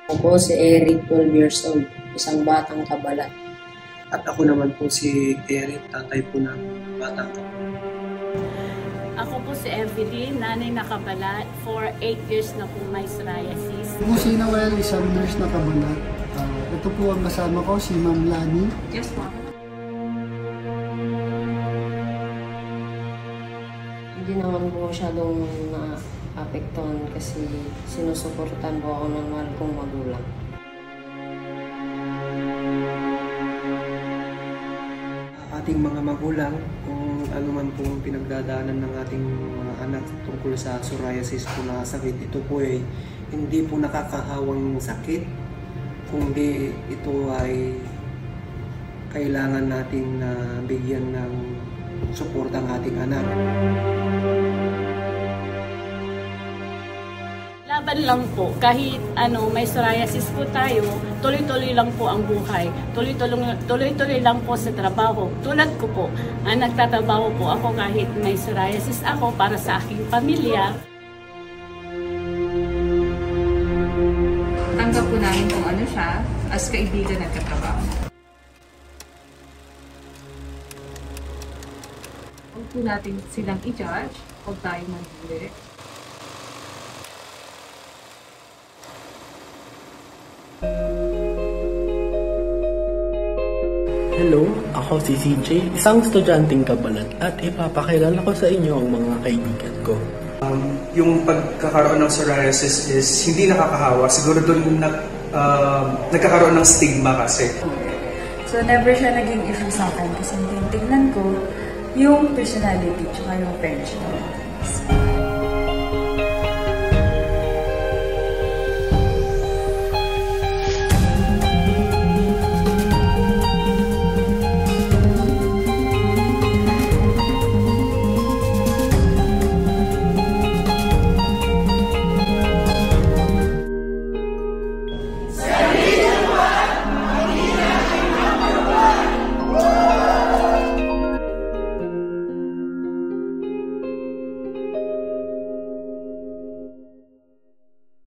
Ako po si Eric, 12 years old, isang batang kabalat. At ako naman po si Eric, tatay po ng batang kabalat. Ako po si Evelyn, nanay na kabalat, for 8 years na po may psoriasis. Ako si Noel, isang nurse na kabalat. Ito po ang kasama ko, si Ma'am Lani. Yes, ma'am. Hindi naman po masyadong na-apektuhan kasi sinusuportan po ako ng mahal kong magulang. Ating mga magulang, kung ano man pong pinagdadaanan ng ating mga anak tungkol sa psoriasis po na sakit, ito po ay hindi po nakakahawang sakit, kundi ito ay kailangan nating bigyan ng suporta ang ating anak. Laban lang po, kahit may psoriasis po tayo, tuloy-tuloy lang po ang buhay. Tuloy-tuloy lang po sa trabaho. Tulad ko po, nagtatrabaho po ako kahit may psoriasis ako para sa aking pamilya. Tanggap po namin kung ano siya as kaibigan at katrabaho. Huwag po natin silang i-judge, huwag tayo manhuli. Hello, ako si CJ, isang estudyanteng kabalat at ipapakilala ko sa inyo ang mga kaibigan ko. Yung pagkakaroon ng psoriasis is hindi nakakahawa. Siguro doon nagkakaroon ng stigma kasi. So never siya naging issue sa akin kasi tingnan ko yung personality tsaka yung friendship.